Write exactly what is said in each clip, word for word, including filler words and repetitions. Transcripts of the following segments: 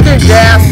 Engine gas.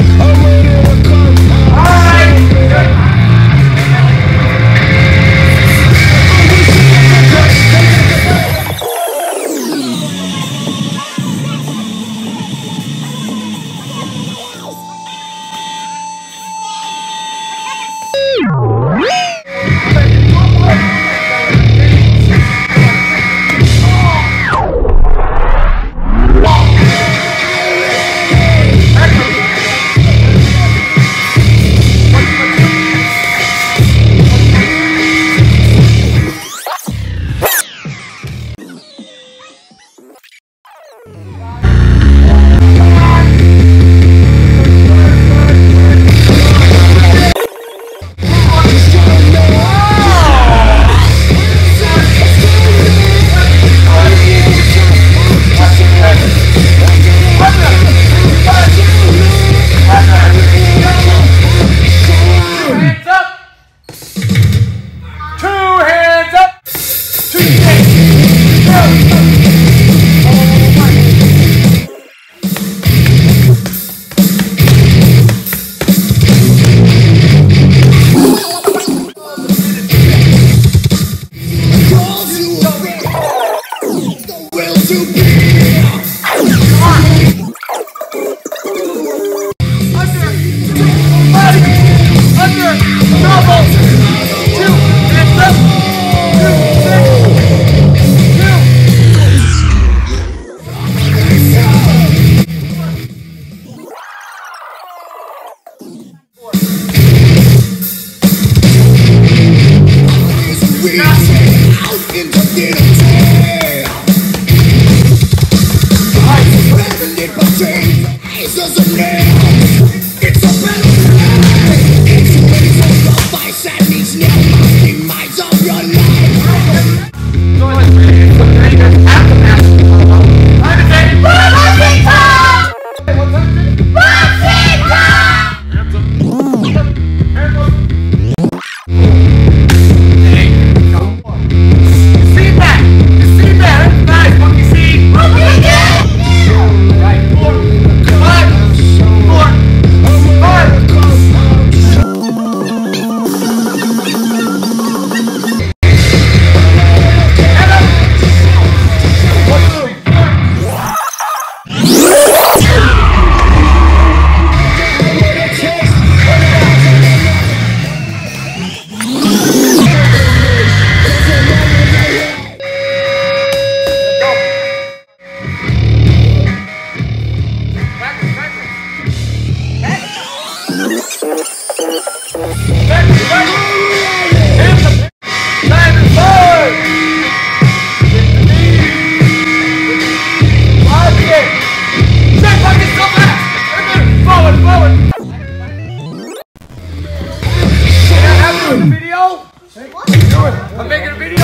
I'm making a video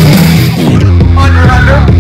under under.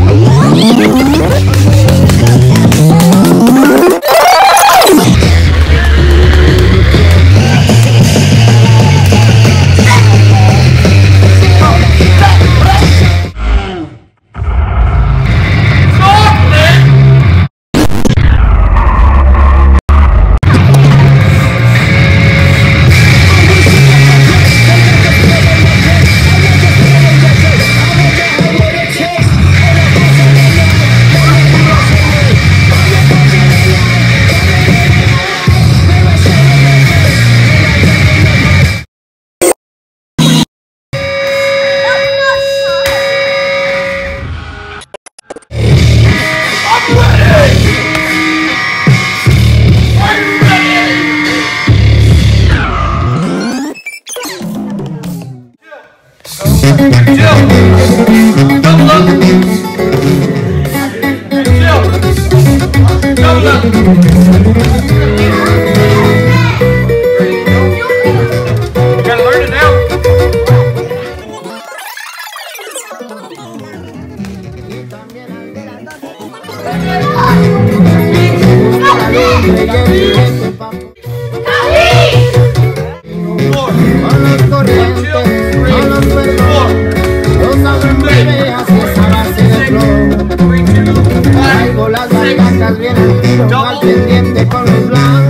Traigo las barcas bien al tiro, al pendiente con los blancos.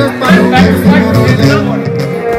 meus pais.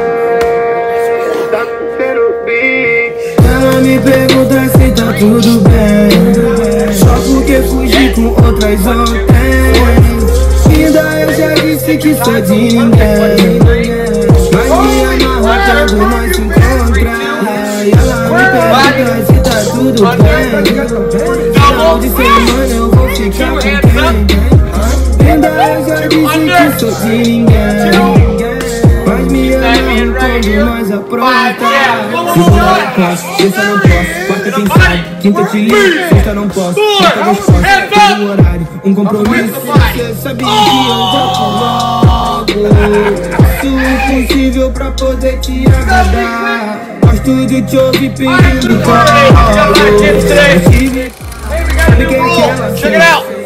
Ela me pergunta se tá tudo bem, só porque fugi com outras ontem. Ainda eu já disse que sou de ninguém, mas me amarra quando nós se encontrar. E ela me pergunta se tá tudo bem, final de semana eu vou ficar com quem? Ainda eu já disse que sou de ninguém, mas me amarra quando nós apronta. Segunda não posso, terça não posso, quarta quem sabe, quinta te ligo, sexta não posso, quarta gostosa, tem um horário, um compromisso. Você sabia que eu volto logo, faço o possível pra poder te agradar. Gosto de te ouvir pedindo colo. Sabe quem é que ela?